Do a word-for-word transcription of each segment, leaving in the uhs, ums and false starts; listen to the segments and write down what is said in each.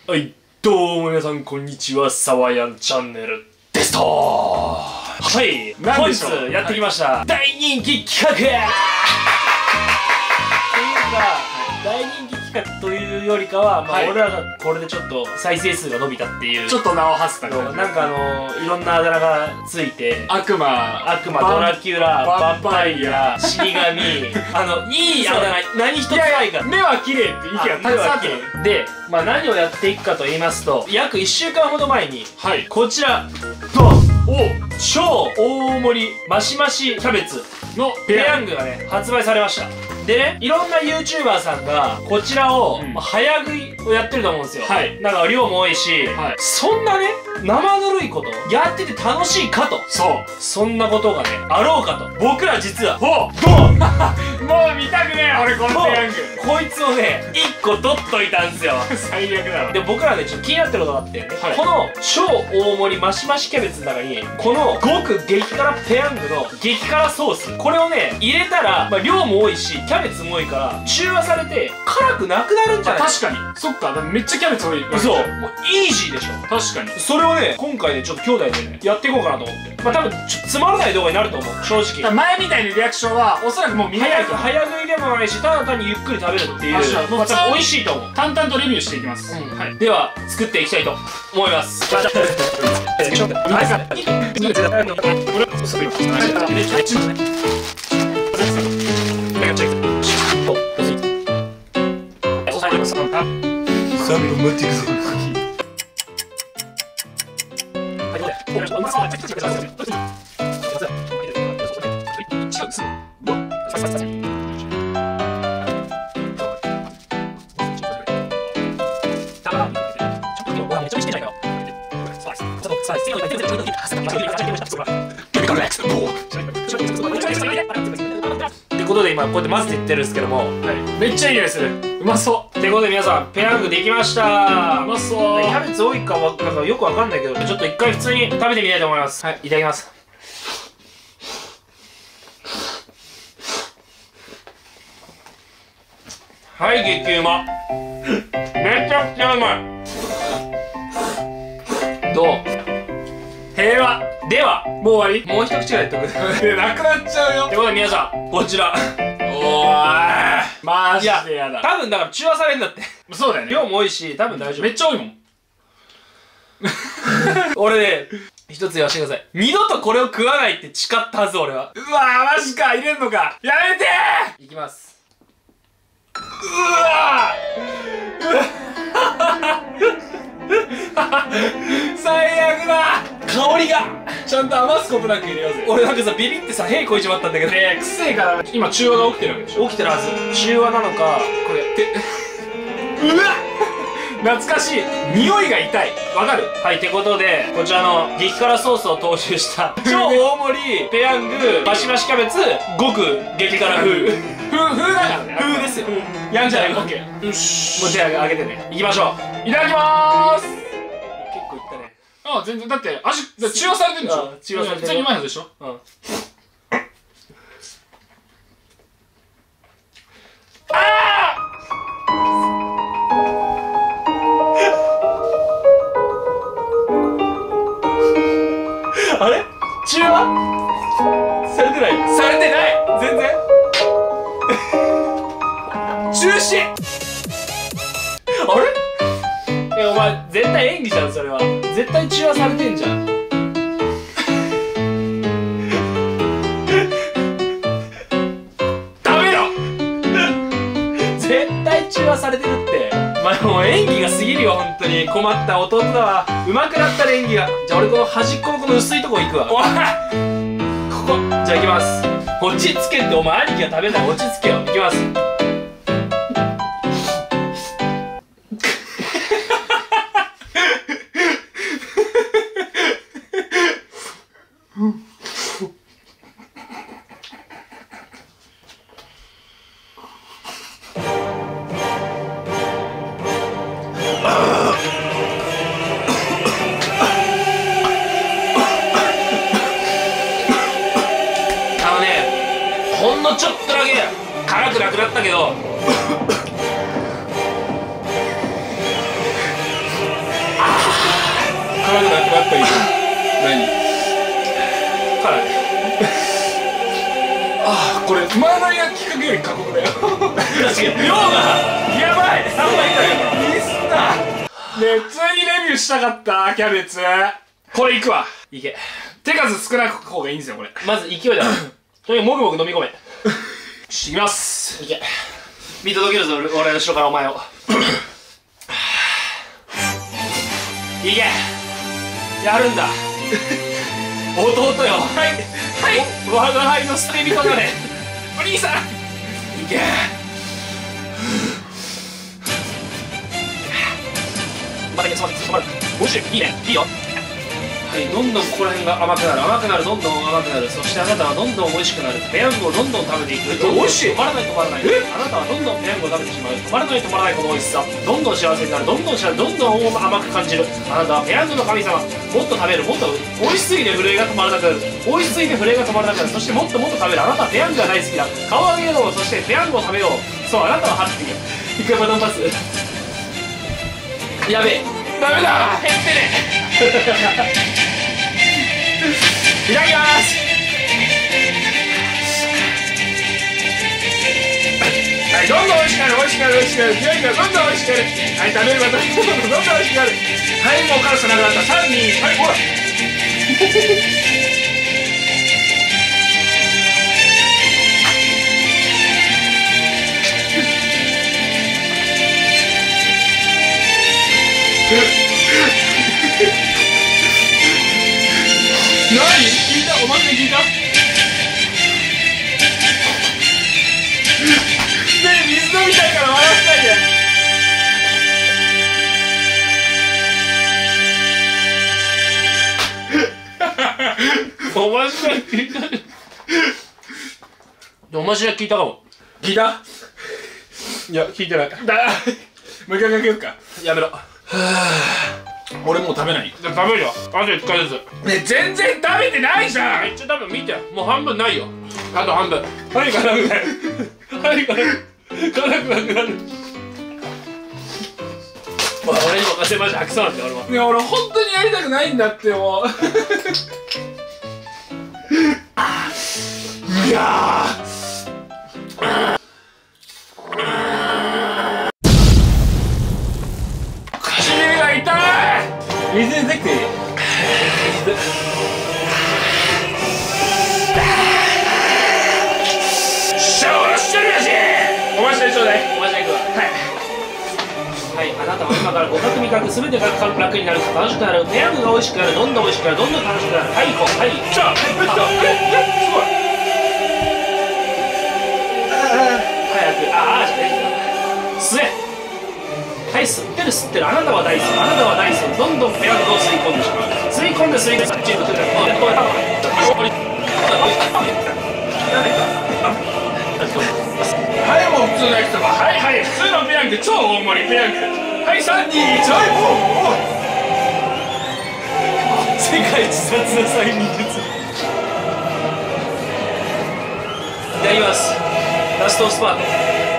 はい、どうも皆さんこんにちは、さわやんチャンネルですとー。はい、本日やってきました、はい、大人気企画っていうか、大人気企画というよりかは、まあ、はい、俺らがこれでちょっと再生数が伸びたっていう、 ちょっと名を馳せた感じ、なんかあのー、いろんなあだ名がついて、 悪魔、 悪魔、ドラキュラ、ヴァンパイア、死神、あの、いいあだ名、何一つないから。 目は綺麗って意見がたくさんあって。 で、まあ何をやっていくかと言いますと、約いっしゅうかんほど前に、はい、こちら、ドン！お超大盛りマシマシキャベツのペヤングがね、発売されました。でね、いろんな YouTuber さんがこちらを、うん、早食いをやってると思うんですよ。はい。なんか量も多いし、はい、そんなね、生ぬるいことやってて楽しいかと。そう。そんなことがね、あろうかと。僕ら実は、ほうドンもう見たくねえ俺このペヤング。こいつをね、いっこ取っといたんですよ。最悪だろ。で、僕らね、ちょっと気になってることがあって、ね、はい、この超大盛りマシマシキャベツの中に、このごく激辛ペヤングの激辛ソース、これをね、入れたら、まあ、量も多いし、キャベツも多いから、中和されて、辛くなくなるんじゃない？確かに。そっか、めっちゃキャベツ多い。そう。もうイージーでしょ。確かに。それをね、今回ね、ちょっと兄弟でね、やっていこうかなと思って。まあ多分、ちょっとつまらない動画になると思う、正直。前みたいなリアクションは、おそらくもう見ないと。早食いでもないし、ただ単にゆっくり食べるっていう。まあ多分美味しいと思う。淡々とレビューしていきます。はい。では、作っていきたいと思います。さんぶん待ってください。ってことで今こうやって混ぜていってるんですけども、はい、めっちゃいい匂いする。うまそう。ってことで皆さんペヤングできました。うまそう。キャベツ多いかなんかよくわかんないけど、ちょっと一回普通に食べてみたいと思います。はい、いただきます。はい、激うま。めちゃくちゃうまい。どう？平和。ではもう終わり？もう一口ぐらいやっとく。なくなっちゃうよ。ってことで皆さんこちら。おーい、マジでやだ。多分だから中和されるんだって。そうだよね。量も多いし多分大丈夫。めっちゃ多いもん。俺ね、一つ言わせてください。二度とこれを食わないって誓ったはず俺は。うわー、マジか。入れんのか。やめてー。いきます。うわー最悪だ。香りがちゃんと余すことなく入れようぜ。俺なんかさ、ビビってさ、屁こいちまったんだけどね、くせえから今中和が起きてるわけでしょ。起きてるはず。中和なのかこれってうわっ懐かしい。匂いが痛い。わかる？はい、ってことでこちらの激辛ソースを踏襲した超大盛りペヤングマシマシキャベツごく激辛風風風だからね。風ですよ。やんじゃない。オッケー。よし、もう手あげてね。いきましょう。いただきまーす。結構いったね。ああ、全然。だって味中和されてるんでしょ。中和されてる。普通にうまいはずでしょ。うん。あれ？中和？されてない？されてない！全然中止！あれ？え、お前絶対演技じゃんそれは。絶対中和されてんじゃん。ダメよ絶対中和されてるって。まあもう演技が過ぎるよ本当に。困った弟だわ。上手くなったら演技が。じゃあ俺この端っこのこの薄いとこ行くわ。おいここ。じゃあ行きます。落ち着けって。お前兄貴が食べない。落ち着けよ。行きます。ほんのちょっとだけ辛くなくなったけどぱいいる。何辛い。 ああ、これ前の焼きかけより過酷だよ。 確かに量がやばい。さんばい以下だよ。 ミスった。ねえ、普通にレビューしたかったキャベツ。これいくわ。 いけ。 手数少ない方がいいんですよこれ。 まず勢いだ。とにかくもぐもぐ飲み込め。 いきます。 いけ。見届けるぞ俺の後ろからお前を。いけ。やるんだ。弟よ。はいはい我が輩の捨て人だね。 お兄さん。 いけ。まだいけ、止まる止まる。おいしい。いいね、いいよ。はい、どんどんここら辺が甘くなる、甘くなる、どんどん甘くなる。そしてあなたはどんどん美味しくなる。ペヤングをどんどん食べていく。 美味しい。 止まらない止まらない。あなたはどんどんペヤングを食べてしまう。止まらない止まらないこの美味しさ。どんどん幸せになる。どんどん幸せ、どんどん甘く感じる。あなたはペヤングの神様。もっと食べる。もっと美味しすぎて震えが止まらなくなる。美味しすぎて震えが止まらなくなる。そしてもっともっと食べる。あなたはペヤングが大好きだ。顔を上げよう。そしてペヤングを食べよう。そう、あなたはハッピー。一回バトンパス。やべえ。 ダメだ。 減ってね。いただきます。 はい、どんどん美味しくなる、美味しくなる、美味しくなる。強いからどんどん美味しくなる。はい、食べればどんどんどんどん美味しくなる。はい、もう辛さなくなった。さん、に、はい、ほら。何聞いた？おまけ聞いた？ねえ、水飲みたいから笑わせないで。 おまじない聞いた。おまじない聞いたかも。 聞いた？ いや、聞いてない。 だもう一回かけようか。 やめろ。 俺もう食べない。 食べるよ。あといっかいずつ。 ねえ、全然食べてないじゃん。 めっちゃ多分見て。もう半分ないよ。あと半分。 はい、辛くなる。はい、辛く辛くなくなる。 まあ、俺に任せまして吐きそうなんだよ、俺も。 ねえ、俺本当にやりたくないんだってもう。いやー。唇が痛い。水でできていい？シャワーしてるやし。おまじないちょうだい。 おまじないくわ。はいはい、あなたは今から互角味覚すべてが楽になる。楽しくなる。ペヤングが美味しくなる。どんどん美味しくなる。どんどん楽しくなる。はい、こう。はい。 じゃあ、えっと、え、え、すごい。 早く。ああ、じゃないんだ。吸え。はい、吸ってる吸ってる。あなたは大好き。あなたは大好き。どんどんペヤングを吸い込んでしまう。吸い込んで吸い込んで。チームとる。 はい、もう普通の焼きそば。はいはい、普通のペヤング、超大盛りペヤング。はい、さん、に、いち、はい、おお。 世界一雑な催眠術。いただきます。ラストスパート。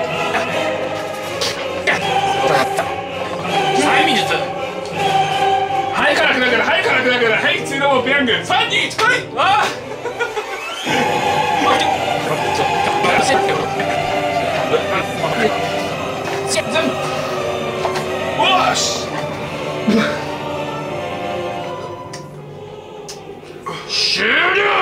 催眠術。 はい、辛くなくなる。はい、辛くなくなる。はい、普通のもうペヤング。さん、に、いち、はい。ああ。よし。終了。